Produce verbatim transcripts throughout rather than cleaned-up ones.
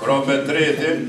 Pra me tretin,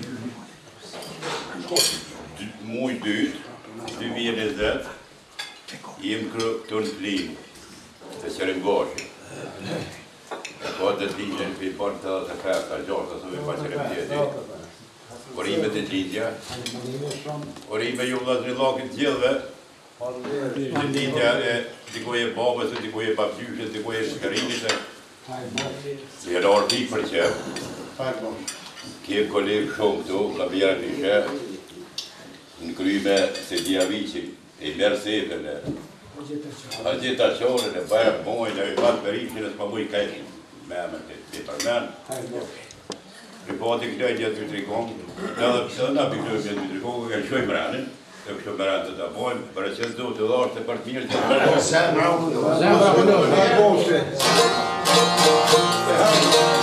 muj dytë, dy mijë e njëzet, jem këtu në Plinë, të Qerim Gashi. Ka Dtlindjen për i parë të dhe të festa, gjashtë, asë me pa Qerim tjeti. Orime Dtlindja, orime ju vëllazëri lakit gjithve, Dtlindja e dikoj e babës, dikoj e babgjyshet, dikoj e shkërimit, e në orti për qep. Kje kolegë shumë këtu, ka bjerë një shef, në kryme se Diavici, e merë sefen e, a gjitha qonën e bërë mojnë, e i patë për ishin e s'pa mujë kajtë, me me të përmen. Ripati këtoj gjithë të trikon, në dhe pësë nga për këtoj gjithë të trikon, ka shoj mranin, të kështë mranin të të pojmë, për e që s'do të dhashtë të për të mirë të të mërë.